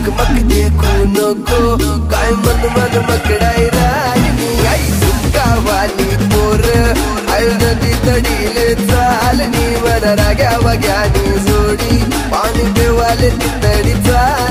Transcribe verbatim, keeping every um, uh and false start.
चकमक देखू नको काय मन मन मकडाई राहिली आई तुमका वाली पोर आई नदी तडीले चालनी मन राग्या वग्यानी जोडी पाणी देवाले ती तडी चाल